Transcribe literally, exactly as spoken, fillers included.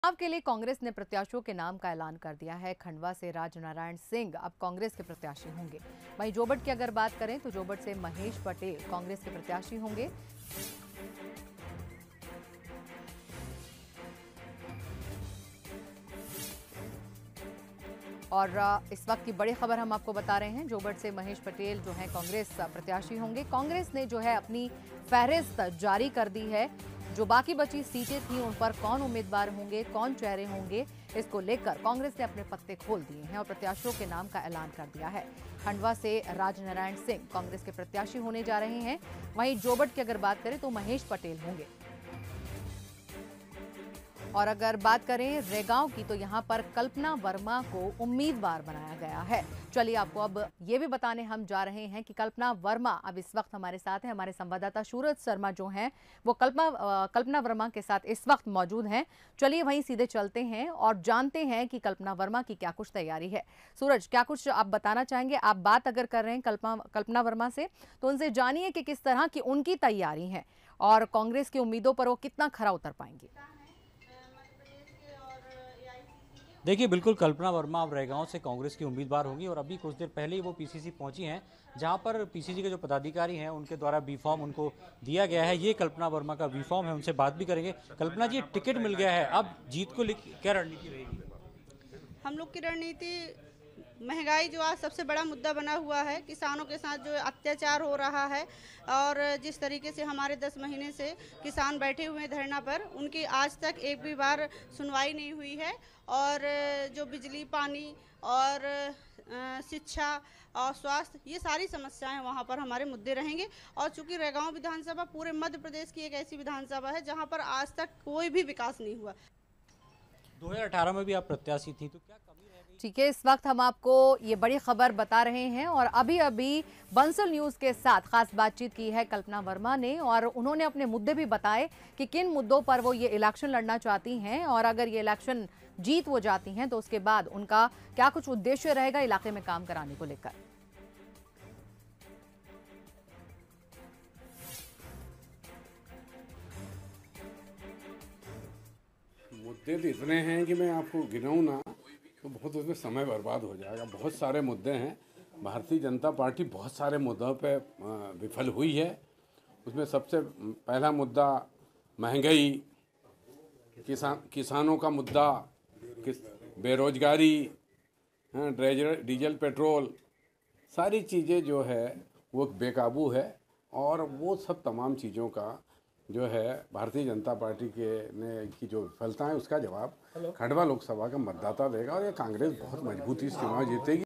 चुनाव के लिए कांग्रेस ने प्रत्याशियों के नाम का ऐलान कर दिया है। खंडवा से राजनारायण सिंह अब कांग्रेस के प्रत्याशी होंगे। वहीं जोबट की अगर बात करें तो जोबट से महेश पटेल कांग्रेस के प्रत्याशी होंगे। और इस वक्त की बड़ी खबर हम आपको बता रहे हैं, जोबट से महेश पटेल जो है कांग्रेस प्रत्याशी होंगे। कांग्रेस ने जो है अपनी फहरिस्त जारी कर दी है। जो बाकी बची सीटें थी उन पर कौन उम्मीदवार होंगे, कौन चेहरे होंगे, इसको लेकर कांग्रेस ने अपने पत्ते खोल दिए हैं और प्रत्याशियों के नाम का ऐलान कर दिया है। खंडवा से राजनारायण सिंह कांग्रेस के प्रत्याशी होने जा रहे हैं। वहीं जोबट की अगर बात करें तो महेश पटेल होंगे। और अगर बात करें रेगांव की तो यहां पर कल्पना वर्मा को उम्मीदवार बनाया गया है। चलिए आपको अब ये भी बताने हम जा रहे हैं कि कल्पना वर्मा अब इस वक्त हमारे साथ है। हमारे संवाददाता सूरज शर्मा जो हैं वो कल्पना कल्पना वर्मा के साथ इस वक्त मौजूद हैं। चलिए वहीं सीधे चलते हैं और जानते हैं कि कल्पना वर्मा की क्या कुछ तैयारी है। सूरज, क्या कुछ आप बताना चाहेंगे? आप बात अगर कर रहे हैं कल्पना कल्पना वर्मा से तो उनसे जानिए कि किस तरह की उनकी तैयारी है और कांग्रेस की उम्मीदों पर वो कितना खरा उतर पाएंगी। देखिए, बिल्कुल कल्पना वर्मा अब रेगांव से कांग्रेस की उम्मीदवार होंगी और अभी कुछ देर पहले ही वो पीसीसी पहुंची हैं, जहां पर पीसीसी के जो पदाधिकारी हैं उनके द्वारा बी फॉर्म उनको दिया गया है। ये कल्पना वर्मा का बी फॉर्म है, उनसे बात भी करेंगे। कल्पना जी, टिकट मिल गया है, अब जीत को लेकर क्या रणनीति रहेगी? हम लोग की रणनीति महंगाई जो आज सबसे बड़ा मुद्दा बना हुआ है, किसानों के साथ जो अत्याचार हो रहा है और जिस तरीके से हमारे दस महीने से किसान बैठे हुए धरना पर, उनकी आज तक एक भी बार सुनवाई नहीं हुई है। और जो बिजली, पानी और शिक्षा और स्वास्थ्य, ये सारी समस्याएं वहां पर हमारे मुद्दे रहेंगे। और चूंकि रेगांव विधानसभा पूरे मध्य प्रदेश की एक ऐसी विधानसभा है जहां पर आज तक कोई भी विकास नहीं हुआ। दो हज़ार अठारह में भी आप प्रत्याशी थी, तो क्या कमी रह गई? ठीक है, इस वक्त हम आपको ये बड़ी खबर बता रहे हैं और अभी अभी बंसल न्यूज के साथ खास बातचीत की है कल्पना वर्मा ने और उन्होंने अपने मुद्दे भी बताए कि किन मुद्दों पर वो ये इलेक्शन लड़ना चाहती हैं और अगर ये इलेक्शन जीत वो जाती हैं तो उसके बाद उनका क्या कुछ उद्देश्य रहेगा इलाके में काम कराने को लेकर। मुद्दे तो इतने हैं कि मैं आपको गिनाऊं ना तो बहुत उसमें समय बर्बाद हो जाएगा। बहुत सारे मुद्दे हैं। भारतीय जनता पार्टी बहुत सारे मुद्दों पे विफल हुई है। उसमें सबसे पहला मुद्दा महंगाई, किसान किसानों का मुद्दा, किस बेरोजगारी, डीजल पेट्रोल, सारी चीज़ें जो है वो बेकाबू है। और वो सब तमाम चीज़ों का जो है भारतीय जनता पार्टी के ने की जो विफलता है उसका जवाब खंडवा लोकसभा का मतदाता देगा और ये कांग्रेस बहुत मजबूती से चुनाव जीतेगी।